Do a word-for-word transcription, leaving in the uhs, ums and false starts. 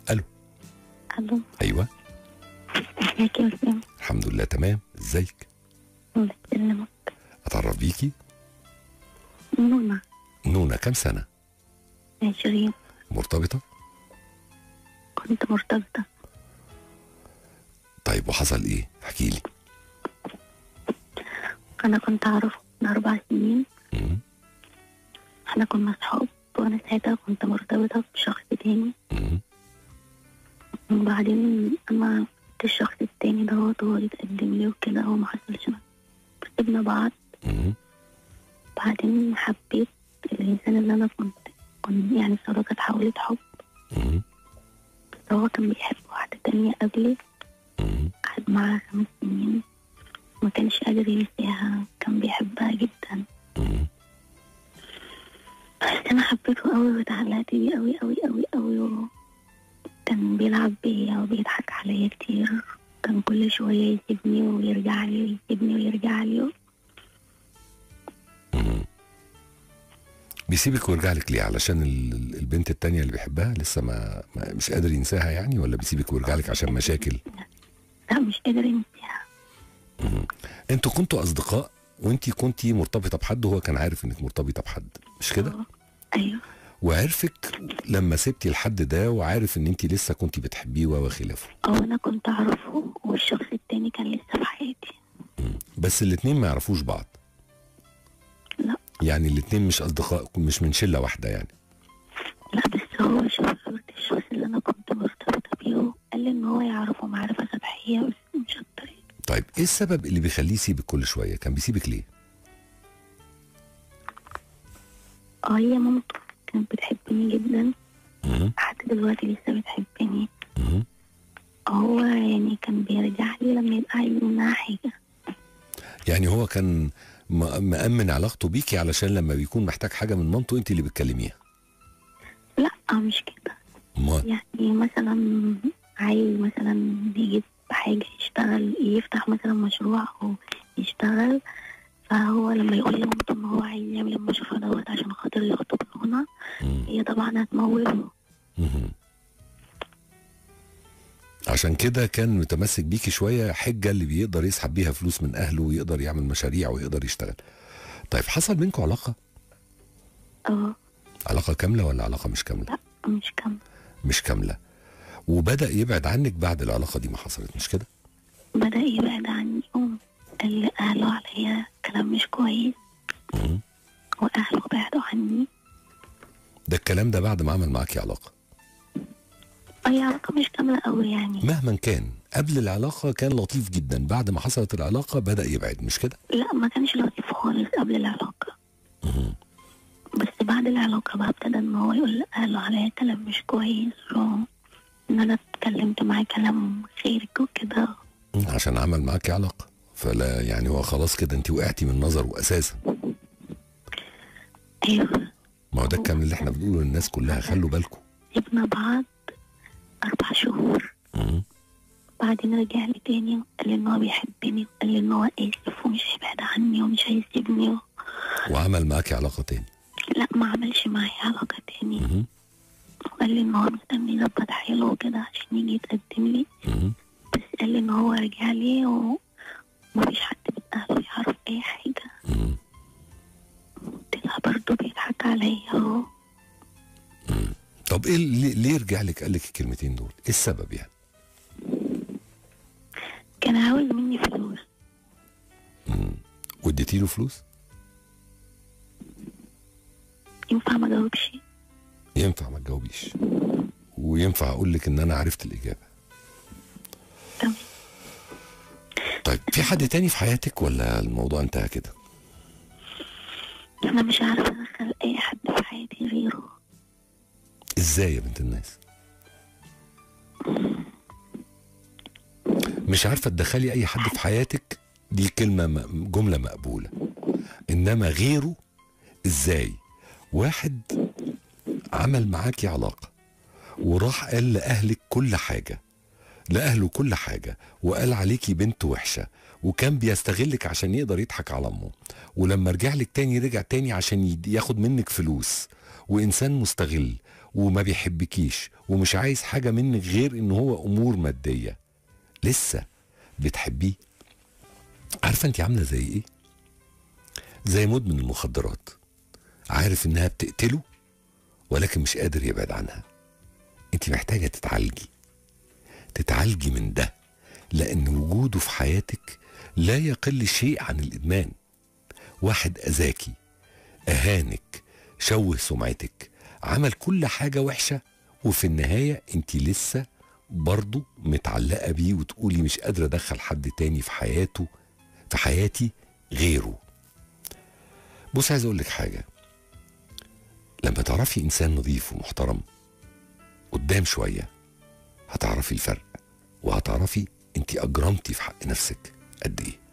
الو. الو. ايوه. ازيك يا اسامه؟ الحمد لله تمام، ازيك؟ الله يسلمك. اتعرف بيكي؟ نونا. نونا، كام سنه؟ عشرين. مرتبطه؟ كنت مرتبطه. طيب وحصل ايه؟ احكي لي. انا كنت اعرفه من اربع سنين. امم احنا كنا اصحاب وانا ساعتها كنت مرتبطه بشخص تاني. امم وبعدين اما الشخص التاني ده هو هو اللي اتقدم لي وكده وما حصلش، سيبنا بعض. امم بعدين حبيت الانسان اللي انا كنت كنت يعني الصداقه اتحولت حب. امم بس هو كان بيحب واحده تانية قبلي، امم قعد معاها خمس سنين ما كانش قادر ينساها، كان بيحبها جدا. امم بس انا حبيته قوي واتعلقت بيه قوي قوي قوي قوي. كان بيلعب بيا وبيضحك عليا كتير، كان كل شويه يسيبني ويرجع لي يسيبني ويرجع لي. امم بيسيبك ويرجع لك ليه؟ علشان ال- ال- البنت التانية اللي بيحبها لسه ما, ما مش قادر ينساها يعني، ولا بيسيبك ويرجع لك عشان مشاكل؟ لا مش قادر ينساها. امم انتوا كنتوا اصدقاء وانتي كنتي مرتبطه بحد وهو كان عارف انك مرتبطه بحد، مش كده؟ اه. ايوه. وعرفك لما سبتي الحد ده وعارف ان انتي لسه كنتي بتحبيه وخلافه. اه انا كنت اعرفه والشخص التاني كان لسه في حياتي. مم. بس الاتنين ما يعرفوش بعض؟ لا. يعني الاتنين مش اصدقاء، مش من شله واحده يعني؟ لا بس هو شاف صورة الشخص اللي انا كنت مرتبطة بيه وقال لي ان هو يعرفه معرفة سطحية بس مش اكتر. طيب ايه السبب اللي بيخليه يسيبك كل شويه؟ كان بيسيبك ليه؟ اه هي مامته كانت بتحبني جدا، مم. حتى دلوقتي لسه بتحبني. مم. هو يعني كان بيرجع لي لما يبقى عايز منها حاجة. يعني هو كان م- مأمن علاقته بيكي علشان لما بيكون محتاج حاجه من مامته انت اللي بتكلميها؟ لا مش كده. امال؟ يعني مثلا عايز مثلا يجيب حاجة يشتغل يفتح مثلا مشروع أو يشتغل، فهو لما يقول لمامته ان هو عايز يعمل المشروع دوت عشان خاطر يخطب لهنا، مم. هي طبعا هتموله. مم. عشان كده كان متمسك بيكي شويه، حجه اللي بيقدر يسحب بيها فلوس من اهله ويقدر يعمل مشاريع ويقدر يشتغل. طيب حصل بينكم علاقه؟ اه. علاقه كامله ولا علاقه مش كامله؟ لا مش كامل. مش كامله. وبدأ يبعد عنك بعد العلاقه دي ما حصلت، مش كده؟ بدأ يبعد عني وقال لأهله عليا كلام مش كويس. مم. وأهله بعدوا عني. ده الكلام ده بعد ما عمل معاكي علاقه؟ أي علاقة مش كاملة أوي يعني. مهما كان قبل العلاقه كان لطيف جدا، بعد ما حصلت العلاقه بدأ يبعد، مش كده؟ لا ما كانش لطيف خالص قبل العلاقة. مم. بس بعد العلاقة بقى ابتدى ان هو يقول لأهله عليا كلام مش كويس وان انا اتكلمت معاه كلام خيرك وكده. عشان عمل معاكي علاقه، فلا يعني هو خلاص كده انت وقعتي من نظره اساسا. ايوه. ما هو ده الكلام اللي احنا بنقوله للناس كلها، خلوا بالكم. سيبنا بعض اربع شهور. مم. بعدين رجع لي تاني وقال لي ان هو بيحبني وقال لي ان هو اسف ومش هيبعد عني ومش هيسيبني و... وعمل معاكي علاقه تاني؟ لا ما عملش معايا علاقة تاني. مم. وقال لي ان هو مستني يظبط حاله وكده عشان يجي يتقدم لي. مم. بس قال لي ان هو رجع لي ومفيش حد من اهله يعرف اي حاجة. مم. طلع برضه بيضحك عليا و... مم. طب ايه ليه, ليه رجع لك قال لك الكلمتين دول؟ ايه السبب يعني؟ كان عاوز مني فلوس. مم. واديتي له فلوس؟ ينفع ما جاوبش؟ ينفع ما تجاوبيش، وينفع اقول لك ان انا عرفت الاجابه. تمام. طيب في حد تاني في حياتك ولا الموضوع انتهى كده؟ انا مش عارفه ادخل اي حد في حياتي غيره. ازاي يا بنت الناس؟ مش عارفه تدخلي اي حد في حياتك، دي كلمه م- جمله مقبوله، انما غيره ازاي؟ واحد عمل معاكي علاقه وراح قال لاهلك كل حاجه، لاهله كل حاجه، وقال عليكي بنت وحشه، وكان بيستغلك عشان يقدر يضحك على امه، ولما رجع لك تاني رجع تاني عشان يد- ياخد منك فلوس، وانسان مستغل، وما بيحبكيش ومش عايز حاجة منك غير ان هو امور مادية، لسه بتحبيه؟ عارفة انت عاملة زي ايه؟ زي مدمن المخدرات، عارف انها بتقتله ولكن مش قادر يبعد عنها. انت محتاجة تتعالجي، تتعالجي من ده، لان وجوده في حياتك لا يقل شيء عن الادمان. واحد اذاكي، اهانك، شوه سمعتك، عمل كل حاجة وحشة، وفي النهاية انت لسه برضو متعلقة بيه وتقولي مش قادرة ادخل حد تاني في حياته في حياتي غيره. بص، عايز اقول لك حاجة، لما تعرفي انسان نظيف ومحترم قدام شوية هتعرفي الفرق، وهتعرفي انت اجرمتي في حق نفسك قد ايه.